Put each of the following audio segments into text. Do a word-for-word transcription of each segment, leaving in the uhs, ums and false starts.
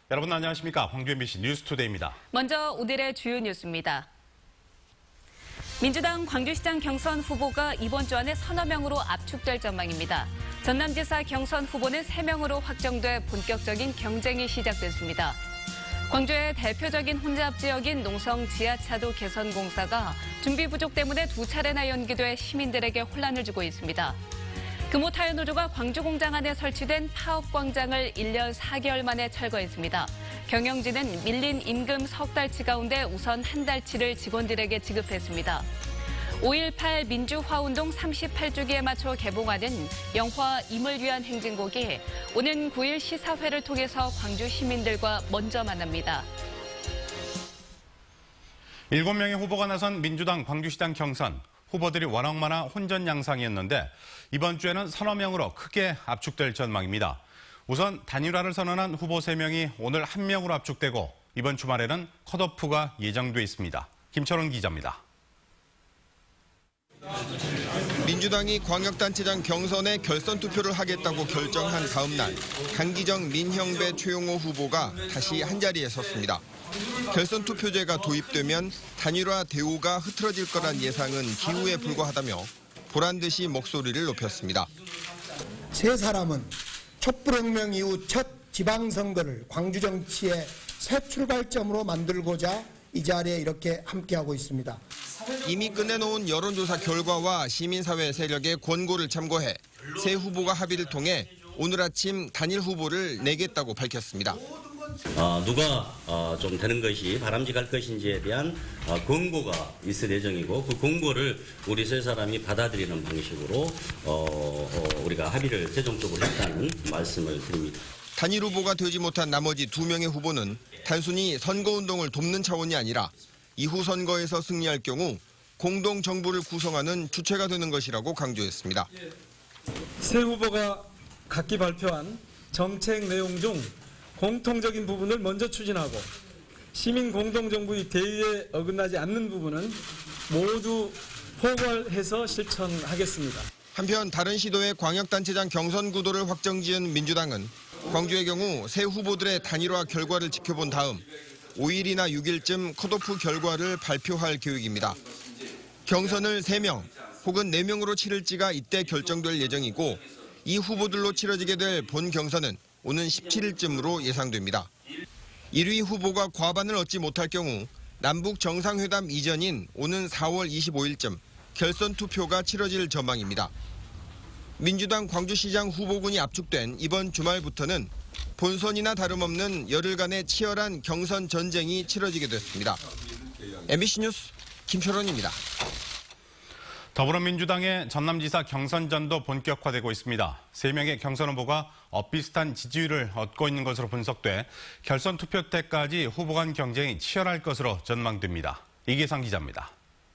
여러분 안녕하십니까? 광주 엠비씨 뉴스투데이입니다. 먼저 오늘의 주요 뉴스입니다. 민주당 광주시장 경선 후보가 이번 주 안에 서너 명으로 압축될 전망입니다. 전남지사 경선 후보는 세 명으로 확정돼 본격적인 경쟁이 시작됐습니다. 광주의 대표적인 혼잡 지역인 농성 지하차도 개선 공사가 준비 부족 때문에 두 차례나 연기돼 시민들에게 혼란을 주고 있습니다. 금호타이어노조가 광주 공장 안에 설치된 파업 광장을 일 년 사 개월 만에 철거했습니다. 경영진은 밀린 임금 석 달치 가운데 우선 한 달치를 직원들에게 지급했습니다. 오일팔 민주화운동 삼십팔 주기에 맞춰 개봉하는 영화 임을 위한 행진곡이 오는 구 일 시사회를 통해서 광주 시민들과 먼저 만납니다. 일곱 명의 후보가 나선 민주당 광주시장 경선. 후보들이 워낙 많아 혼전 양상이었는데 이번 주에는 서너 명으로 크게 압축될 전망입니다. 우선 단일화를 선언한 후보 세 명이 오늘 한 명으로 압축되고 이번 주말에는 컷오프가 예정돼 있습니다. 김철원 기자입니다. 민주당이 광역단체장 경선에 결선 투표를 하겠다고 결정한 다음 날 강기정 민형배 최용호 후보가 다시 한자리에 섰습니다. 결선 투표제가 도입되면 단일화 대우가 흐트러질 거란 예상은 기우에 불과하다며 보란듯이 목소리를 높였습니다. 세 사람은 촛불혁명 이후 첫 지방선거를 광주 정치의 새 출발점으로 만들고자 이 자리에 이렇게 함께하고 있습니다. 이미 끝내놓은 여론조사 결과와 시민사회 세력의 권고를 참고해 세 후보가 합의를 통해 오늘 아침 단일 후보를 내겠다고 밝혔습니다. 어, 누가 어, 좀 되는 것이 바람직할 것인지에 대한 어, 권고가 있을 예정이고 그 권고를 우리 세 사람이 받아들이는 방식으로 어, 어, 우리가 합의를 최종적으로 했다는 말씀을 드립니다. 단일 후보가 되지 못한 나머지 두 명의 후보는 단순히 선거운동을 돕는 차원이 아니라 이후 선거에서 승리할 경우 공동정부를 구성하는 주체가 되는 것이라고 강조했습니다. 세 후보가 각기 발표한 정책 내용 중 공통적인 부분을 먼저 추진하고 시민 공동정부의 대의에 어긋나지 않는 부분은 모두 포괄해서 실천하겠습니다. 한편 다른 시도의 광역단체장 경선 구도를 확정지은 민주당은 광주의 경우 새 후보들의 단일화 결과를 지켜본 다음 오 일이나 육 일쯤 컷오프 결과를 발표할 계획입니다. 경선을 세 명 혹은 네 명으로 치를지가 이때 결정될 예정이고 이 후보들로 치러지게 될 본 경선은 오는 십칠 일쯤으로 예상됩니다. 일 위 후보가 과반을 얻지 못할 경우 남북 정상회담 이전인 오는 사월 이십오일쯤 결선 투표가 치러질 전망입니다. 민주당 광주시장 후보군이 압축된 이번 주말부터는 본선이나 다름없는 열흘간의 치열한 경선 전쟁이 치러지게 됐습니다. 엠비씨 뉴스 김철원입니다. 더불어민주당의 전남지사 경선전도 본격화되고 있습니다. 세 명의 경선 후보가 엇비슷한 지지율을 얻고 있는 것으로 분석돼 결선 투표 때까지 후보 간 경쟁이 치열할 것으로 전망됩니다. 이계상 기자입니다.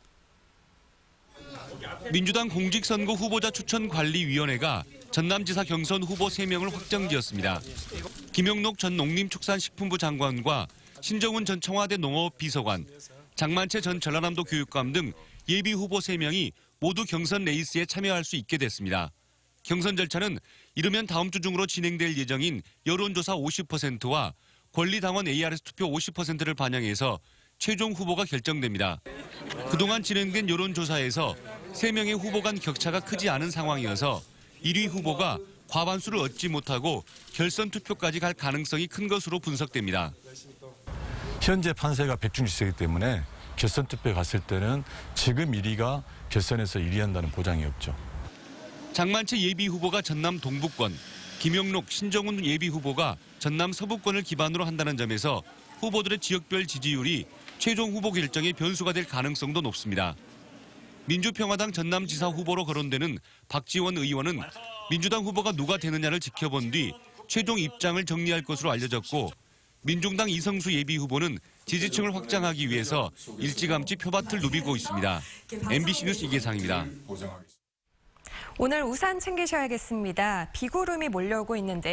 민주당 공직선거 후보자 추천관리위원회가 전남지사 경선 후보 세 명을 확정지었습니다. 김영록 전 농림축산식품부 장관과 신정훈 전 청와대 농업비서관, 장만채 전 전라남도 교육감 등 예비 후보 세 명이 모두 경선 레이스에 참여할 수 있게 됐습니다. 경선 절차는 이르면 다음 주 중으로 진행될 예정인 여론조사 오십 퍼센트와 권리당원 에이아르에스 투표 오십 퍼센트를 반영해서 최종 후보가 결정됩니다. 그동안 진행된 여론조사에서 세 명의 후보 간 격차가 크지 않은 상황이어서 일 위 후보가 과반수를 얻지 못하고 결선 투표까지 갈 가능성이 큰 것으로 분석됩니다. 현재 판세가 백중지세이기 때문에 결선 투표에 갔을 때는 지금 일 위가 결선에서 일 위 한다는 보장이 없죠. 장만채 예비 후보가 전남 동부권, 김영록, 신정훈 예비 후보가 전남 서부권을 기반으로 한다는 점에서 후보들의 지역별 지지율이 최종 후보 결정의 변수가 될 가능성도 높습니다. 민주평화당 전남지사 후보로 거론되는 박지원 의원은 민주당 후보가 누가 되느냐를 지켜본 뒤 최종 입장을 정리할 것으로 알려졌고 민중당 이성수 예비 후보는 지지층을 확장하기 위해서 일찌감치 표밭을 누비고 있습니다. 엠비씨 뉴스 이계상입니다. 오늘 우산 챙기셔야겠습니다. 비구름이 몰려오고 있는데요.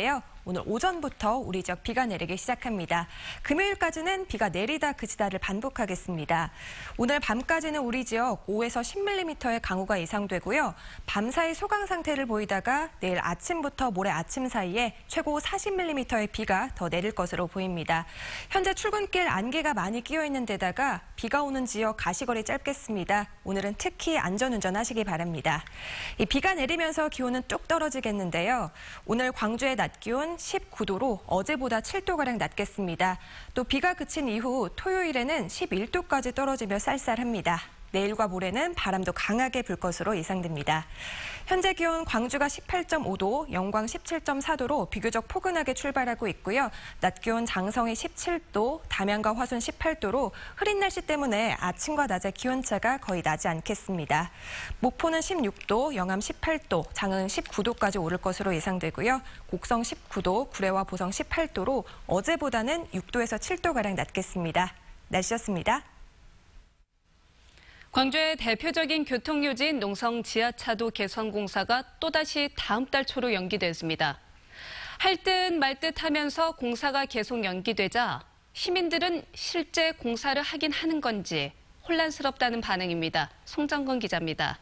오늘 오전부터 우리 지역 비가 내리기 시작합니다. 금요일까지는 비가 내리다 그치다를 반복하겠습니다. 오늘 밤까지는 우리 지역 오에서 십 밀리미터의 강우가 예상되고요. 밤사이 소강 상태를 보이다가 내일 아침부터 모레 아침 사이에 최고 사십 밀리미터의 비가 더 내릴 것으로 보입니다. 현재 출근길 안개가 많이 끼어 있는 데다가 비가 오는 지역 가시거리 짧겠습니다. 오늘은 특히 안전운전하시기 바랍니다. 이 비가 내리면서 기온은 뚝 떨어지겠는데요. 오늘 광주의 낮 기온 십구 도로 어제보다 칠 도가량 낮겠습니다. 또 비가 그친 이후 토요일에는 십일 도까지 떨어지며 쌀쌀합니다. 내일과 모레는 바람도 강하게 불 것으로 예상됩니다. 현재 기온 광주가 십팔 점 오 도, 영광 십칠 점 사 도로 비교적 포근하게 출발하고 있고요. 낮 기온 장성이 십칠 도, 담양과 화순 십팔 도로 흐린 날씨 때문에 아침과 낮의 기온차가 거의 나지 않겠습니다. 목포는 십육 도, 영암 십팔 도, 장흥 십구 도까지 오를 것으로 예상되고요. 곡성 십구 도, 구례와 보성 십팔 도로 어제보다는 육 도에서 칠 도가량 낮겠습니다. 날씨였습니다. 광주의 대표적인 교통요지인 농성 지하차도 개선 공사가 또다시 다음 달 초로 연기됐습니다. 할 듯 말 듯 하면서 공사가 계속 연기되자 시민들은 실제 공사를 하긴 하는 건지 혼란스럽다는 반응입니다. 송정근 기자입니다.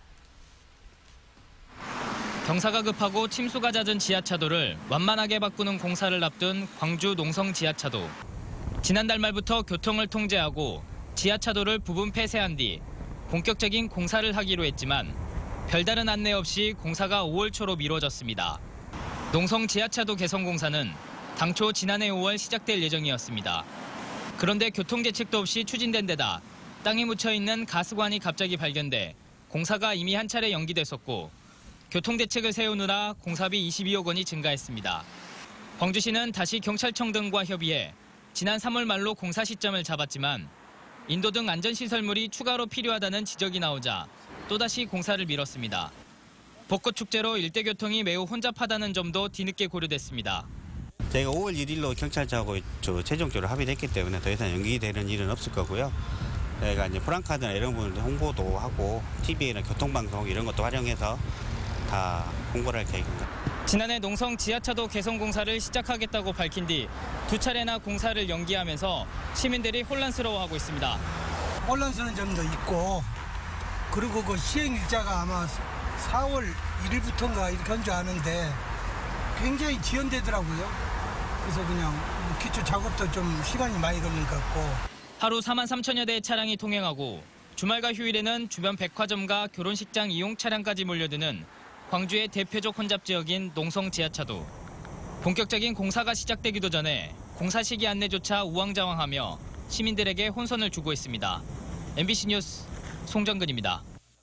경사가 급하고 침수가 잦은 지하차도를 완만하게 바꾸는 공사를 앞둔 광주 농성 지하차도. 지난달 말부터 교통을 통제하고 지하차도를 부분 폐쇄한 뒤 본격적인 공사를 하기로 했지만 별다른 안내 없이 공사가 오월 초로 미뤄졌습니다. 농성 지하차도 개선 공사는 당초 지난해 오월 시작될 예정이었습니다. 그런데 교통대책도 없이 추진된 데다 땅에 묻혀있는 가스관이 갑자기 발견돼 공사가 이미 한 차례 연기됐었고 교통대책을 세우느라 공사비 이십이억 원이 증가했습니다. 광주시는 다시 경찰청 등과 협의해 지난 삼월 말로 공사 시점을 잡았지만 인도 등 안전시설물이 추가로 필요하다는 지적이 나오자 또다시 공사를 미뤘습니다. 벚꽃 축제로 일대 교통이 매우 혼잡하다는 점도 뒤늦게 고려됐습니다. 저희가 오월 일일로 경찰청하고 최종적으로 합의됐기 때문에 더 이상 연기되는 일은 없을 거고요. 저희가 이제 프랑카드나 이런 부분들 홍보도 하고 티비나 교통방송 이런 것도 활용해서 다 홍보를 할 계획입니다. 지난해 농성 지하차도 개선 공사를 시작하겠다고 밝힌 뒤 두 차례나 공사를 연기하면서 시민들이 혼란스러워하고 있습니다. 혼란스러운 점도 있고 그리고 그 시행 일자가 아마 사월 일일부터인가 이렇게 한 줄 아는데 굉장히 지연되더라고요. 그래서 그냥 기초 작업도 좀 시간이 많이 걸린 것 같고. 하루 사만 삼천여 대의 차량이 통행하고 주말과 휴일에는 주변 백화점과 결혼식장 이용 차량까지 몰려드는 광주의 대표적 혼잡 지역인 농성 지하차도. 본격적인 공사가 시작되기도 전에 공사 시기 안내조차 우왕좌왕하며 시민들에게 혼선을 주고 있습니다. 엠비씨 뉴스 송정근입니다.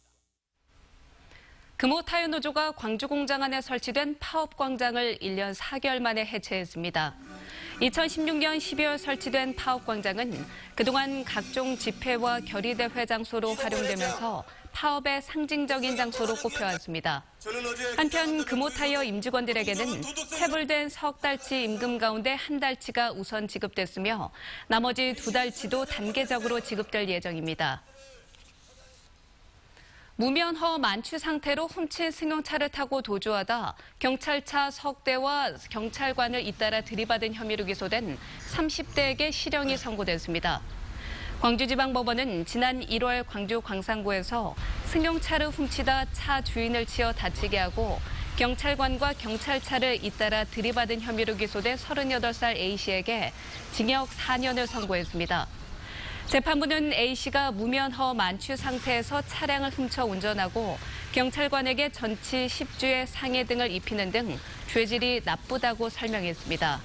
금호타이어노조가 광주 공장 안에 설치된 파업 광장을 일 년 사 개월 만에 해체했습니다. 이천십육 년 십이월 설치된 파업 광장은 그동안 각종 집회와 결의대회 장소로 활용되면서 파업의 상징적인 장소로 꼽혀왔습니다. 한편 금호타이어 임직원들에게는 체불된 석 달치 임금 가운데 한 달치가 우선 지급됐으며 나머지 두 달치도 단계적으로 지급될 예정입니다. 무면허 만취 상태로 훔친 승용차를 타고 도주하다 경찰차 석 대와 경찰관을 잇따라 들이받은 혐의로 기소된 삼십 대에게 실형이 선고됐습니다. 광주지방법원은 지난 일월 광주 광산구에서 승용차를 훔치다 차 주인을 치어 다치게 하고 경찰관과 경찰차를 잇따라 들이받은 혐의로 기소된 서른여덟 살 A씨에게 징역 사 년을 선고했습니다. 재판부는 A씨가 무면허 만취 상태에서 차량을 훔쳐 운전하고 경찰관에게 전치 십 주의 상해 등을 입히는 등 죄질이 나쁘다고 설명했습니다.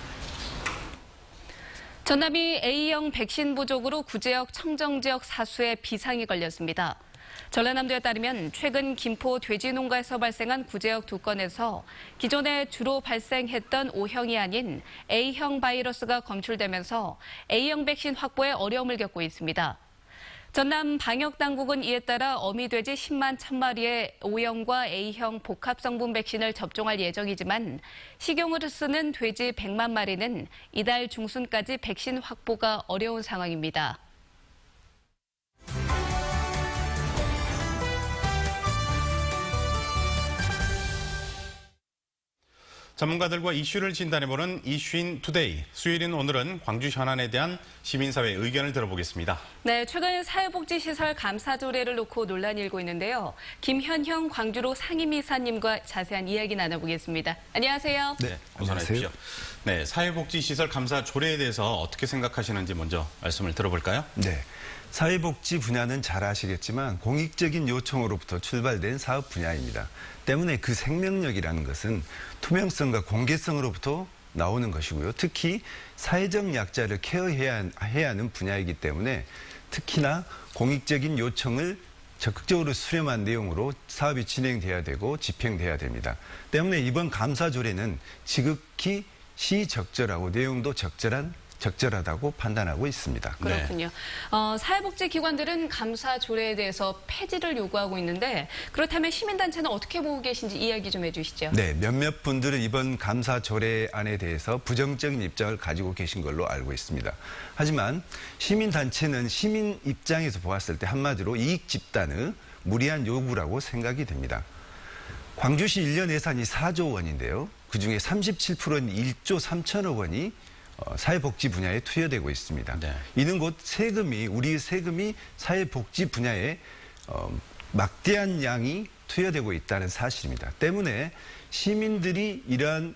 전남이 A형 백신 부족으로 구제역 청정지역 사수에 비상이 걸렸습니다. 전라남도에 따르면 최근 김포 돼지 농가에서 발생한 구제역 두 건에서 기존에 주로 발생했던 O형이 아닌 A형 바이러스가 검출되면서 A형 백신 확보에 어려움을 겪고 있습니다. 전남 방역당국은 이에 따라 어미돼지 십만 천 마리의 O형과 A형 복합 성분 백신을 접종할 예정이지만 식용으로 쓰는 돼지 백만 마리는 이달 중순까지 백신 확보가 어려운 상황입니다. 전문가들과 이슈를 진단해보는 이슈인 투데이. 수요일인 오늘은 광주 현안에 대한 시민사회 의견을 들어보겠습니다. 네, 최근 사회복지시설 감사 조례를 놓고 논란이 일고 있는데요. 김현형 광주로 상임이사님과 자세한 이야기 나눠보겠습니다. 안녕하세요. 네, 어서 오십시오. 네, 사회복지시설 감사 조례에 대해서 어떻게 생각하시는지 먼저 말씀을 들어볼까요? 네. 사회복지 분야는 잘 아시겠지만 공익적인 요청으로부터 출발된 사업 분야입니다. 때문에 그 생명력이라는 것은 투명성과 공개성으로부터 나오는 것이고요. 특히 사회적 약자를 케어해야 해야 하는 분야이기 때문에 특히나 공익적인 요청을 적극적으로 수렴한 내용으로 사업이 진행돼야 되고 집행돼야 됩니다. 때문에 이번 감사 조례는 지극히 시적절하고 내용도 적절한 적절하다고 판단하고 있습니다. 그렇군요. 네. 어, 사회복지기관들은 감사 조례에 대해서 폐지를 요구하고 있는데 그렇다면 시민단체는 어떻게 보고 계신지 이야기 좀 해주시죠. 네, 몇몇 분들은 이번 감사 조례안에 대해서 부정적인 입장을 가지고 계신 걸로 알고 있습니다. 하지만 시민단체는 시민 입장에서 보았을 때 한마디로 이익 집단의 무리한 요구라고 생각이 됩니다. 광주시 일 년 예산이 사조 원인데요. 그중에 삼십칠 퍼센트인 일조 삼천억 원이 사회복지 분야에 투여되고 있습니다. 네. 이는 곧 세금이 우리 세금이 사회복지 분야에 어, 막대한 양이 투여되고 있다는 사실입니다. 때문에 시민들이 이러한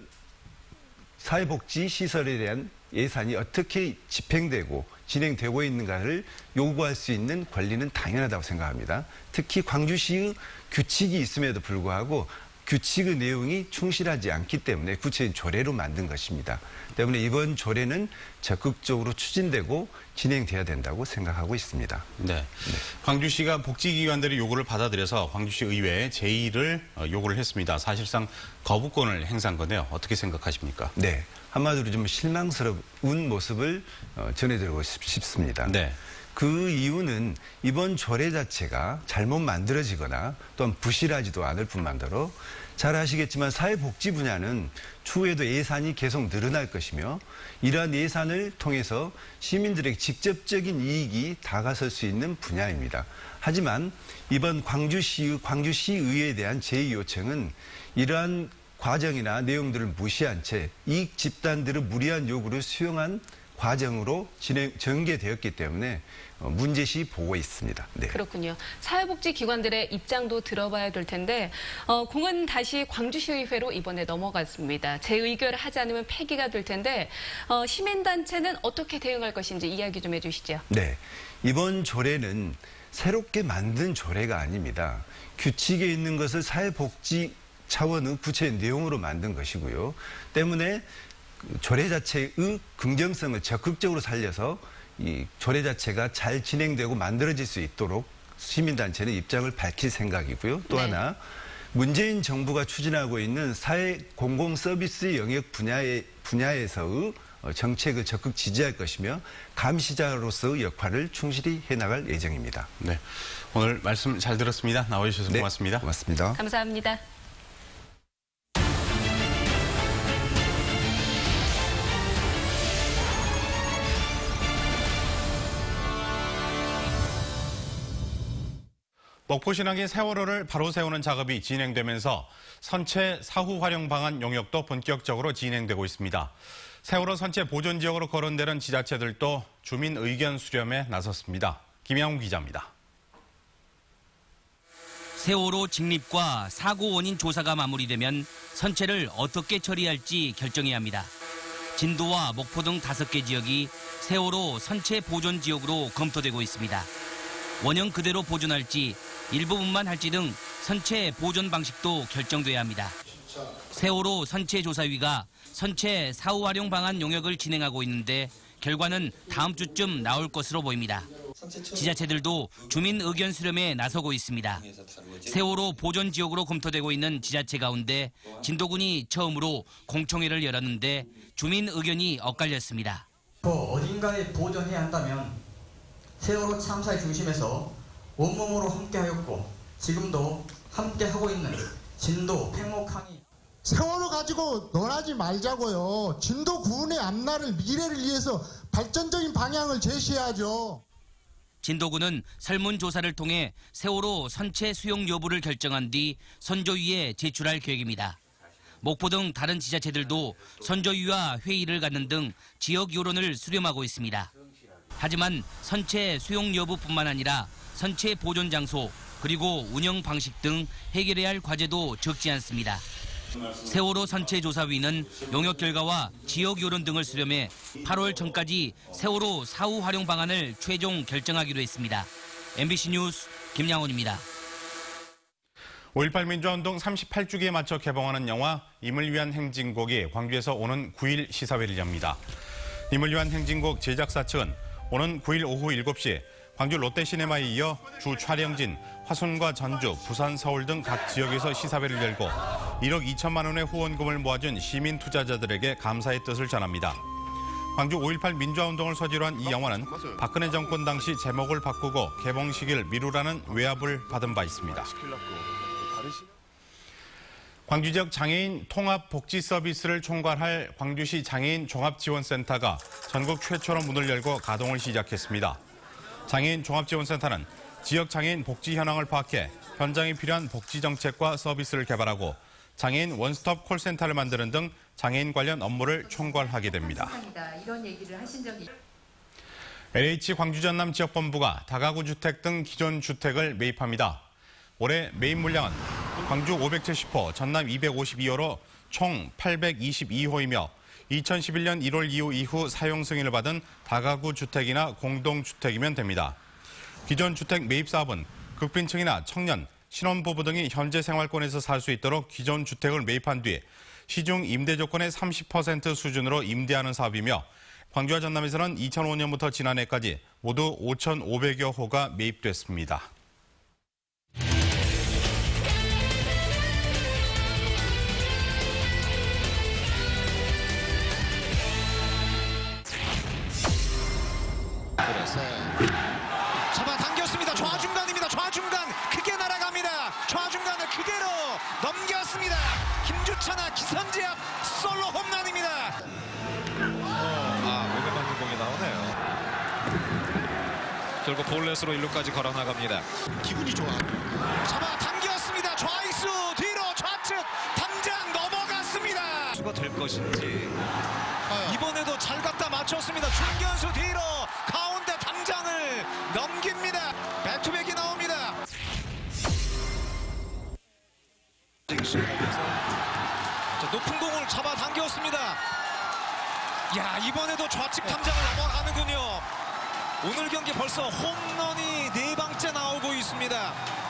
사회복지 시설에 대한 예산이 어떻게 집행되고 진행되고 있는가를 요구할 수 있는 권리는 당연하다고 생각합니다. 특히 광주시의 규칙이 있음에도 불구하고 규칙의 내용이 충실하지 않기 때문에 구체적인 조례로 만든 것입니다. 때문에 이번 조례는 적극적으로 추진되고 진행돼야 된다고 생각하고 있습니다. 네. 네. 광주시가 복지기관들의 요구를 받아들여서 광주시 의회에 제의를 요구를 했습니다. 사실상 거부권을 행사한 건데요. 어떻게 생각하십니까? 네. 한마디로 좀 실망스러운 모습을 전해드리고 싶습니다. 네. 그 이유는 이번 조례 자체가 잘못 만들어지거나 또한 부실하지도 않을 뿐만더러 잘 아시겠지만 사회복지 분야는 추후에도 예산이 계속 늘어날 것이며 이러한 예산을 통해서 시민들에게 직접적인 이익이 다가설 수 있는 분야입니다. 하지만 이번 광주시, 광주시의회에 대한 제의 요청은 이러한 과정이나 내용들을 무시한 채 이익 집단들의 무리한 요구를 수용한 과정으로 진행, 전개되었기 때문에 문제시 보고 있습니다. 네. 그렇군요. 사회복지기관들의 입장도 들어봐야 될 텐데 어, 공은 다시 광주시의회로 이번에 넘어갔습니다. 재의결을 하지 않으면 폐기가 될 텐데 어, 시민단체는 어떻게 대응할 것인지 이야기 좀 해주시죠. 네. 이번 조례는 새롭게 만든 조례가 아닙니다. 규칙에 있는 것을 사회복지 차원의 구체적 내용으로 만든 것이고요. 때문에 조례 자체의 긍정성을 적극적으로 살려서 이 조례 자체가 잘 진행되고 만들어질 수 있도록 시민단체는 입장을 밝힐 생각이고요. 또 네. 하나 문재인 정부가 추진하고 있는 사회 공공 서비스 영역 분야의, 분야에서의 정책을 적극 지지할 것이며 감시자로서의 역할을 충실히 해나갈 예정입니다. 네, 오늘 말씀 잘 들었습니다. 나와주셔서 네, 고맙습니다. 고맙습니다. 감사합니다. 먹포신항의 세월호를 바로 세우는 작업이 진행되면서 선체 사후 활용 방안 용역도 본격적으로 진행되고 있습니다. 세월호 선체 보존 지역으로 거론되는 지자체들도 주민 의견 수렴에 나섰습니다. 김양훈 기자입니다. 세월호 직립과 사고 원인 조사가 마무리되면 선체를 어떻게 처리할지 결정해야 합니다. 진도와 목포 등 다섯 개 지역이 세월호 선체 보존 지역으로 검토되고 있습니다. 원형 그대로 보존할지 일부분만 할지 등 선체 보존 방식도 결정돼야 합니다. 세월호 선체 조사위가 선체 사후 활용 방안 용역을 진행하고 있는데 결과는 다음 주쯤 나올 것으로 보입니다. 지자체들도 주민 의견 수렴에 나서고 있습니다. 세월호 보존 지역으로 검토되고 있는 지자체 가운데 진도군이 처음으로 공청회를 열었는데 주민 의견이 엇갈렸습니다. 어딘가에 보존해야 한다면 세월호 참사의 중심에서 온몸으로 함께하였고 지금도 함께하고 있는 진도 팽목항이 세월호 가지고 놀하지 말자고요. 진도 구은의 앞날을 미래를 위해서 발전적인 방향을 제시해야죠. 진도군은 설문조사를 통해 세월호 선체 수용 여부를 결정한 뒤 선조위에 제출할 계획입니다. 목포 등 다른 지자체들도 선조위와 회의를 갖는 등 지역 여론을 수렴하고 있습니다. 하지만 선체 수용 여부뿐만 아니라 선체 보존 장소 그리고 운영 방식 등 해결해야 할 과제도 적지 않습니다. 세월호 선체조사위는 용역 결과와 지역 여론 등을 수렴해 팔월 전까지 세월호 사후 활용 방안을 최종 결정하기로 했습니다. 엠비씨 뉴스 김양훈입니다. 오일팔 민주화운동 삼십팔 주기에 맞춰 개봉하는 영화 임을 위한 행진곡이 광주에서 오는 구 일 시사회를 엽니다. 임을 위한 행진곡 제작사 측은 오는 구 일 오후 일곱 시 광주 롯데시네마에 이어 주 촬영진 화순과 전주, 부산, 서울 등 각 지역에서 시사회를 열고 일억 이천만 원의 후원금을 모아준 시민 투자자들에게 감사의 뜻을 전합니다. 광주 오일팔 민주화운동을 소재로 한 이 영화는 박근혜 정권 당시 제목을 바꾸고 개봉 시기를 미루라는 외압을 받은 바 있습니다. 광주 지역 장애인 통합 복지 서비스를 총괄할 광주시 장애인 종합지원센터가 전국 최초로 문을 열고 가동을 시작했습니다. 장애인 종합지원센터는 지역 장애인 복지 현황을 파악해 현장에 필요한 복지 정책과 서비스를 개발하고 장애인 원스톱 콜센터를 만드는 등 장애인 관련 업무를 총괄하게 됩니다. 이런 얘기를 하신 적이 엘에이치 광주 전남 지역본부가 다가구 주택 등 기존 주택을 매입합니다. 올해 매입 물량은 광주 오백칠십 호, 전남 이백오십이 호로 총 팔백이십이 호이며 이천십일 년 일월 이후 이후 사용 승인을 받은 다가구 주택이나 공동주택이면 됩니다. 기존 주택 매입 사업은 극빈층이나 청년, 신혼부부 등이 현재 생활권에서 살 수 있도록 기존 주택을 매입한 뒤 시중 임대 조건의 삼십 퍼센트 수준으로 임대하는 사업이며 광주와 전남에서는 이천오 년부터 지난해까지 모두 오천오백여 호가 매입됐습니다. 잡아당겼습니다. 좌중간입니다. 좌중간 크게 날아갑니다. 좌중간을 그대로 넘겼습니다. 김주찬아 기선제압 솔로 홈런입니다. 아, 몸에 맞는 공이 나오네요. 결국 볼넷으로 일 루까지 걸어나갑니다. 기분이 좋아. 잡아당겼습니다. 좌익수 뒤로 좌측 담장 넘어갔습니다. 수가 될 것인지. 이번에도 잘 갖다 맞췄습니다. 중견수 뒤로 가운데 담장을 넘깁니다. 백투백이 나옵니다. 자, 높은 공을 잡아당겼습니다. 야, 이번에도 좌측 담장을 넘어가는군요. 오늘 경기 벌써 홈런이 네 방째 나오고 있습니다.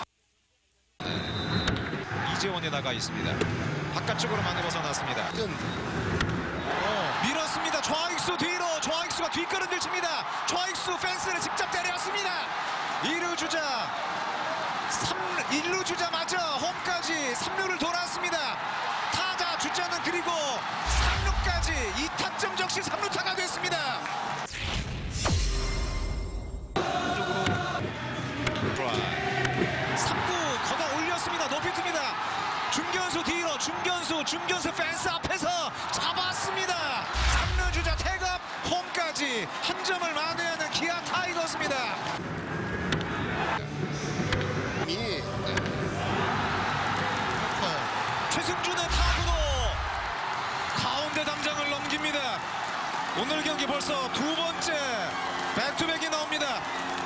이재원이 나가 있습니다. 바깥쪽으로 많이 벗어났습니다. 어, 밀었습니다. 좌익수 뒤로 좌익수가 뒷걸음질 칩니다. 좌익수 펜스를 직접 때렸습니다. 일 루 주자 삼, 일 루 주자 맞아 홈까지 삼 루를 돌았습니다. 타자 주자는 그리고 삼 루까지 이 타점 적시 삼 루타가 됐습니다. 삼 구 걷어 올렸습니다. 높이 뜹니다. 중견수 뒤로 중견수 중견수 펜스 앞에서 잡았습니다. 삼 루 주자 태급 홈까지 한 점을 만회하는 기아 타이거스입니다. 최승준의 타구도 가운데 담장을 넘깁니다. 오늘 경기 벌써 두 번째 백투백이 나옵니다.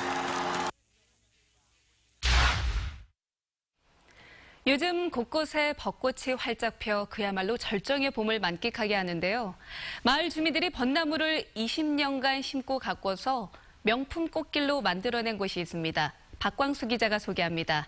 요즘 곳곳에 벚꽃이 활짝 펴 그야말로 절정의 봄을 만끽하게 하는데요. 마을 주민들이 벚나무를 이십 년간 심고 가꿔서 명품 꽃길로 만들어낸 곳이 있습니다. 박광수 기자가 소개합니다.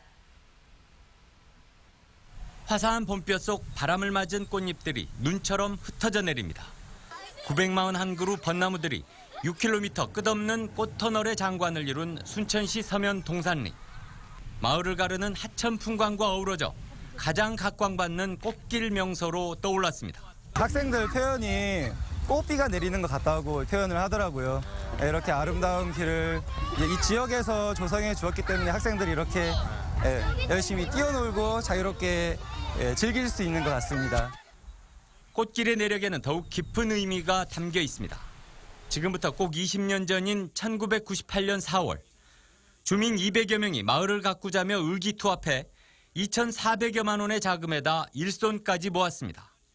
화사한 봄볕 속 바람을 맞은 꽃잎들이 눈처럼 흩어져 내립니다. 구백사십일 그루 벚나무들이 육 킬로미터 끝없는 꽃터널의 장관을 이룬 순천시 서면 동산리. 마을을 가르는 하천 풍광과 어우러져 가장 각광받는 꽃길 명소로 떠올랐습니다. 학생들 표현이 꽃비가 내리는 것 같다고 표현을 하더라고요. 이렇게 아름다운 길을 이 지역에서 조성해 주었기 때문에 학생들이 이렇게 열심히 뛰어놀고 자유롭게 즐길 수 있는 것 같습니다. 꽃길의 내력에는 더욱 깊은 의미가 담겨 있습니다. 지금부터 꼭 이십 년 전인 천구백구십팔 년 사월 주민 이백여 명이 마을을 가꾸자며 의기투합해 이천사백여만 원의 자금에다 일손까지 모았습니다.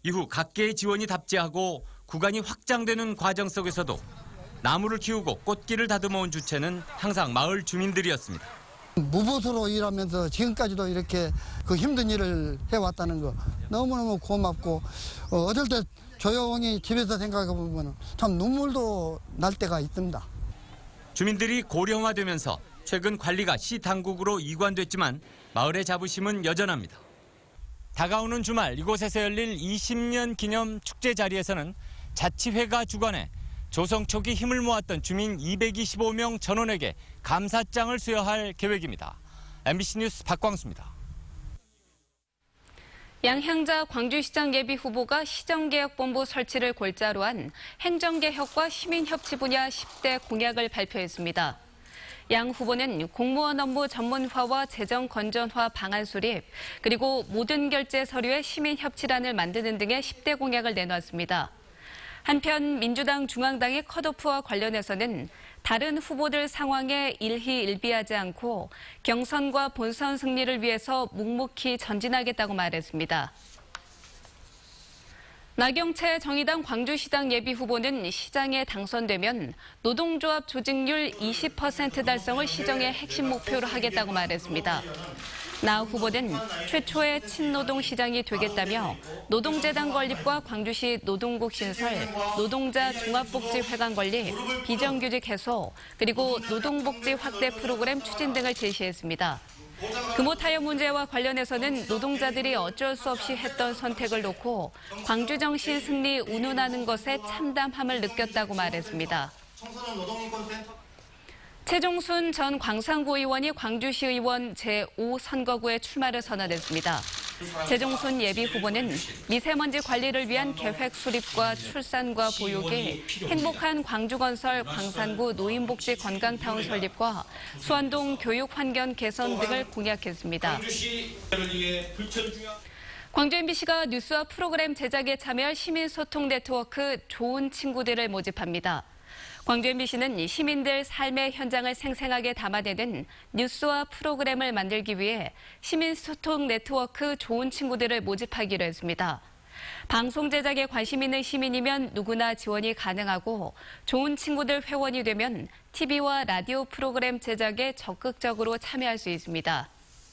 이후 각계의 지원이 답지하고 구간이 확장되는 과정 속에서도 나무를 키우고 꽃길을 다듬어온 주체는 항상 마을 주민들이었습니다. 무보수로 일하면서 지금까지도 이렇게 그 힘든 일을 해왔다는 거 너무너무 고맙고 어, 어쩔 때 조용히 집에서 생각해보면 참 눈물도 날 때가 있습니다. 주민들이 고령화되면서 최근 관리가 시 당국으로 이관됐지만 마을의 자부심은 여전합니다. 다가오는 주말 이곳에서 열릴 이십 년 기념 축제 자리에서는 자치회가 주관해 조성 초기 힘을 모았던 주민 이백이십오 명 전원에게 감사장을 수여할 계획입니다. 엠비씨 뉴스 박광수입니다. 양향자 광주시장 예비 후보가 시정개혁본부 설치를 골자로 한 행정개혁과 시민협치 분야 십 대 공약을 발표했습니다. 양 후보는 공무원 업무 전문화와 재정 건전화 방안 수립, 그리고 모든 결제 서류의 시민협치란을 만드는 등의 십 대 공약을 내놨습니다. 한편 민주당 중앙당의 컷오프와 관련해서는 다른 후보들 상황에 일희일비하지 않고 경선과 본선 승리를 위해서 묵묵히 전진하겠다고 말했습니다. 나경채 정의당 광주시당 예비후보는 시장에 당선되면 노동조합 조직률 이십 퍼센트 달성을 시정의 핵심 목표로 하겠다고 말했습니다. 나 후보는 최초의 친노동 시장이 되겠다며 노동재단 건립과 광주시 노동국 신설, 노동자 종합복지회관 건립, 비정규직 해소, 그리고 노동복지 확대 프로그램 추진 등을 제시했습니다. 금호 타협 문제와 관련해서는 노동자들이 어쩔 수 없이 했던 선택을 놓고 광주정신 승리 운운하는 것에 참담함을 느꼈다고 말했습니다. 최종순 전 광산구 의원이 광주시 의원 제오 선거구에 출마를 선언했습니다. 최종순 예비 후보는 미세먼지 관리를 위한 계획 수립과 출산과 보육에 행복한 광주건설 광산구 노인복지 건강타운 설립과 수안동 교육 환경 개선 등을 공약했습니다. 광주 엠비씨가 뉴스와 프로그램 제작에 참여할 시민소통 네트워크 좋은 친구들을 모집합니다. 광주 엠비씨는 시민들 삶의 현장을 생생하게 담아내는 뉴스와 프로그램을 만들기 위해 시민소통 네트워크 좋은 친구들을 모집하기로 했습니다. 방송 제작에 관심 있는 시민이면 누구나 지원이 가능하고 좋은 친구들 회원이 되면 티비와 라디오 프로그램 제작에 적극적으로 참여할 수 있습니다.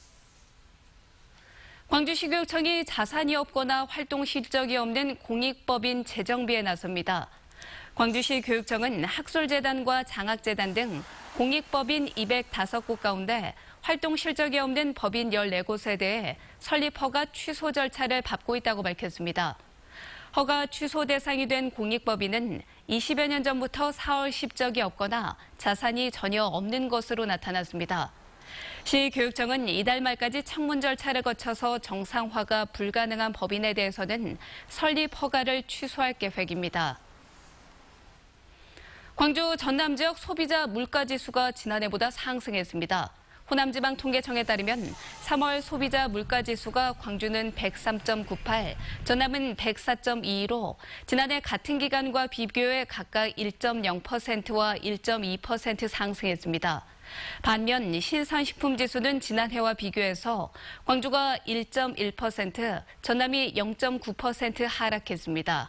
광주시 교육청이 자산이 없거나 활동 실적이 없는 공익법인 재정비에 나섭니다. 광주시 교육청은 학술재단과 장학재단 등 공익법인 이백오 곳 가운데 활동 실적이 없는 법인 열네 곳에 대해 설립 허가 취소 절차를 밟고 있다고 밝혔습니다. 허가 취소 대상이 된 공익법인은 이십여 년 전부터 사월 실적이 없거나 자산이 전혀 없는 것으로 나타났습니다. 시 교육청은 이달 말까지 청문 절차를 거쳐서 정상화가 불가능한 법인에 대해서는 설립 허가를 취소할 계획입니다. 광주 전남 지역 소비자 물가지수가 지난해보다 상승했습니다. 호남지방통계청에 따르면 삼월 소비자 물가지수가 광주는 백삼 점 구팔, 전남은 백사 점 이이로 지난해 같은 기간과 비교해 각각 일 점 영 퍼센트와 일 점 이 퍼센트 상승했습니다. 반면 신선식품지수는 지난해와 비교해서 광주가 일 점 일 퍼센트, 전남이 영 점 구 퍼센트 하락했습니다.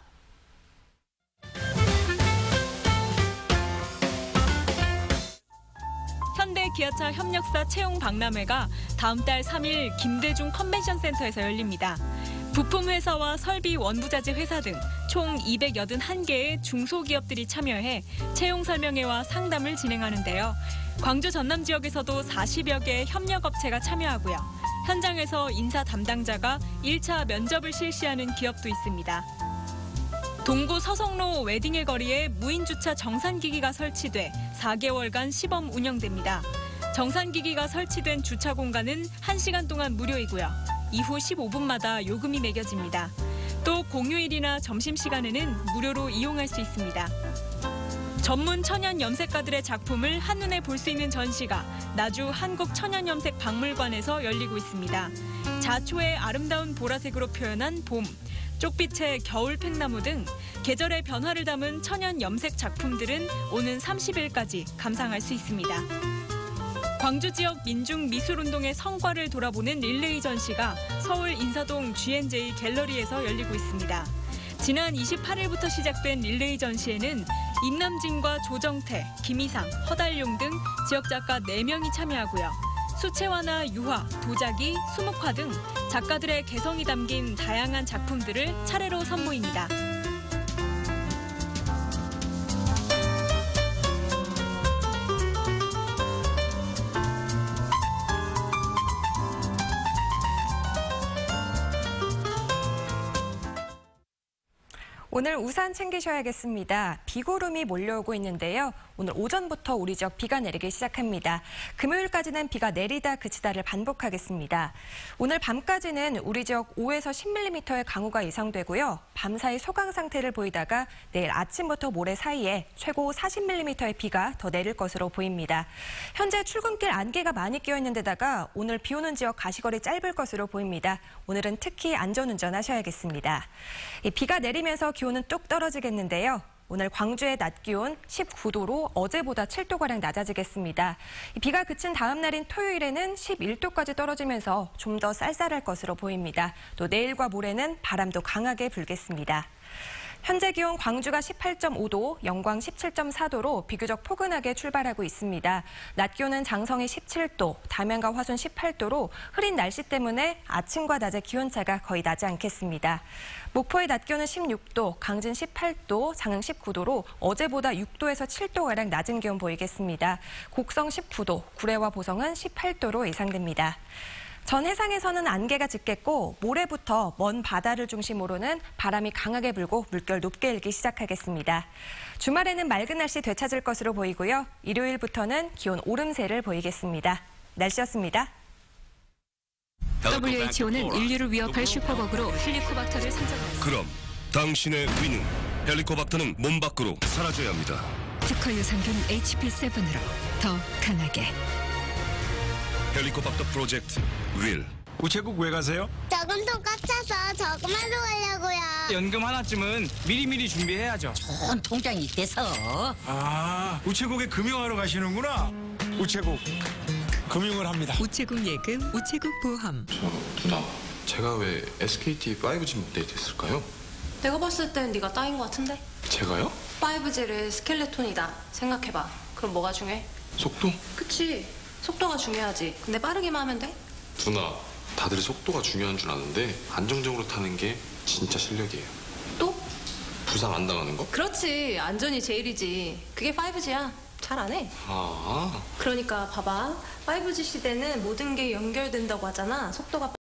현대 기아차 협력사 채용 박람회가 다음 달 삼 일 김대중 컨벤션센터에서 열립니다. 부품회사와 설비 원부자재 회사 등 총 이백팔십일 개의 중소기업들이 참여해 채용 설명회와 상담을 진행하는데요. 광주 전남 지역에서도 사십여 개의 협력업체가 참여하고요. 현장에서 인사 담당자가 일 차 면접을 실시하는 기업도 있습니다. 동구 서성로 웨딩의 거리에 무인주차 정산기기가 설치돼 사 개월간 시범 운영됩니다. 정산기기가 설치된 주차 공간은 한 시간 동안 무료이고요. 이후 십오 분마다 요금이 매겨집니다. 또 공휴일이나 점심시간에는 무료로 이용할 수 있습니다. 전문 천연 염색가들의 작품을 한눈에 볼 수 있는 전시가 나주 한국천연염색박물관에서 열리고 있습니다. 자초의 아름다운 보라색으로 표현한 봄, 쪽빛의 겨울 팽나무 등 계절의 변화를 담은 천연 염색 작품들은 오는 삼십 일까지 감상할 수 있습니다. 광주 지역 민중 미술운동의 성과를 돌아보는 릴레이 전시가 서울 인사동 지엔제이 갤러리에서 열리고 있습니다. 지난 이십팔일부터 시작된 릴레이 전시에는 임남진과 조정태, 김희상, 허달용 등 지역 작가 네 명이 참여하고요. 수채화나 유화, 도자기, 수묵화 등 작가들의 개성이 담긴 다양한 작품들을 차례로 선보입니다. 오늘 우산 챙기셔야겠습니다. 비구름이 몰려오고 있는데요. 오늘 오전부터 우리 지역 비가 내리기 시작합니다. 금요일까지는 비가 내리다 그치다를 반복하겠습니다. 오늘 밤까지는 우리 지역 오에서 십 밀리미터의 강우가 예상되고요. 밤사이 소강 상태를 보이다가 내일 아침부터 모레 사이에 최고 사십 밀리미터의 비가 더 내릴 것으로 보입니다. 현재 출근길 안개가 많이 끼어 있는 데다가 오늘 비 오는 지역 가시거리 짧을 것으로 보입니다. 오늘은 특히 안전운전 하셔야겠습니다. 이 비가 내리면서 기온은 뚝 떨어지겠는데요. 오늘 광주의 낮 기온 십구 도로 어제보다 칠 도가량 낮아지겠습니다. 비가 그친 다음 날인 토요일에는 십일 도까지 떨어지면서 좀 더 쌀쌀할 것으로 보입니다. 또 내일과 모레는 바람도 강하게 불겠습니다. 현재 기온 광주가 십팔 점 오 도, 영광 십칠 점 사 도로 비교적 포근하게 출발하고 있습니다. 낮 기온은 장성이 십칠 도, 담양과 화순 십팔 도로 흐린 날씨 때문에 아침과 낮의 기온차가 거의 나지 않겠습니다. 목포의 낮 기온은 십육 도, 강진 십팔 도, 장흥 십구 도로 어제보다 육 도에서 칠 도가량 낮은 기온 보이겠습니다. 곡성 십구 도, 구례와 보성은 십팔 도로 예상됩니다. 전 해상에서는 안개가 짙겠고 모레부터 먼 바다를 중심으로는 바람이 강하게 불고 물결 높게 일기 시작하겠습니다. 주말에는 맑은 날씨 되찾을 것으로 보이고요. 일요일부터는 기온 오름세를 보이겠습니다. 날씨였습니다. 더블유에이치오는 인류를 위협할 슈퍼버그로 헬리코박터를 선정했습니다. 그럼 당신의 위는 헬리코박터는 몸 밖으로 사라져야 합니다. 특허 유산균 에이치피 칠으로 더 강하게. 헬리코박터 프로젝트 윌. 우체국 왜 가세요? 저금통 꽉 차서 저금하러 가려고요. 연금 하나쯤은 미리미리 준비해야죠. 좋은 통장이 있대서. 아, 우체국에 금융하러 가시는구나. 우체국 금융을 합니다. 우체국 예금, 우체국 보험. 저 누나, 제가 왜 에스케이티 파이브지 업데이트 했을까요? 내가 봤을 땐 네가 따인 것 같은데? 제가요? 파이브지를 스켈레톤이다 생각해봐. 그럼 뭐가 중요해? 속도? 그치. 속도가 중요하지. 근데 빠르게만 하면 돼? 누나, 다들 속도가 중요한 줄 아는데 안정적으로 타는 게 진짜 실력이에요. 또? 부상 안 당하는 거? 그렇지. 안전이 제일이지. 그게 파이브지야. 잘 안 해. 아. 그러니까 봐봐. 파이브지 시대는 모든 게 연결된다고 하잖아. 속도가